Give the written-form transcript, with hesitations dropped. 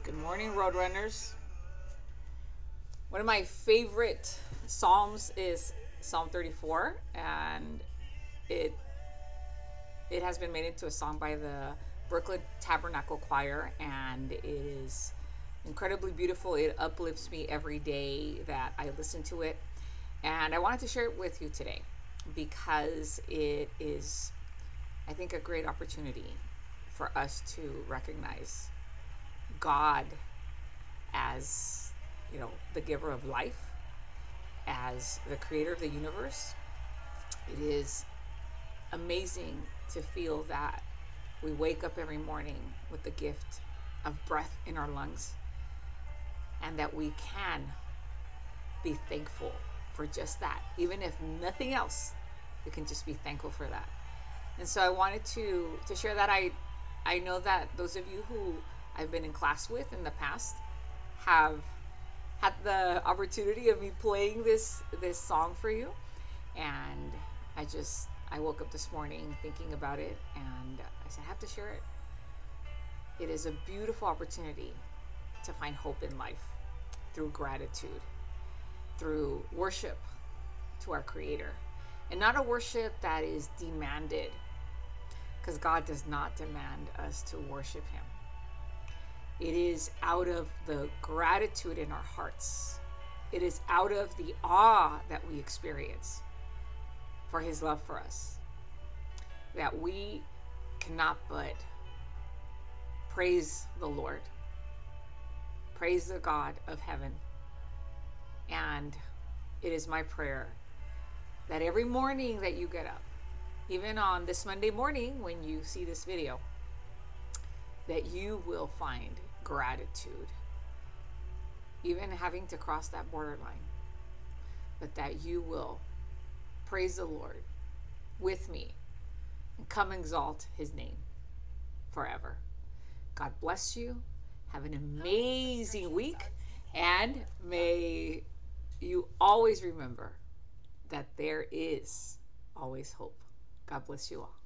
Good morning, Roadrunners. One of my favorite Psalms is Psalm 34, and it it has been made into a song by the Brooklyn Tabernacle Choir, and it is incredibly beautiful. It uplifts me every day that I listen to it. And I wanted to share it with you today because it is, I think, a great opportunity for us to recognize God as, the giver of life, as the creator of the universe. It is amazing to feel that we wake up every morning with the gift of breath in our lungs and that we can be thankful for just that. Even if nothing else, we can just be thankful for that. And so I wanted to share that. I know that those of you who I've been in class with in the past have had the opportunity of me playing this song for you, and I woke up this morning thinking about it, and I said I have to share it. It is a beautiful opportunity to find hope in life through gratitude, through worship to our Creator, and not a worship that is demanded, because God does not demand us to worship Him. It is out of the gratitude in our hearts. It is out of the awe that we experience for His love for us that we cannot but praise the Lord, praise the God of heaven. And it is my prayer that every morning that you get up, even on this Monday morning when you see this video, that you will find gratitude, even having to cross that borderline, but that you will praise the Lord with me and come exalt His name forever. God bless you. Have an amazing week, and may you always remember that there is always hope. God bless you all.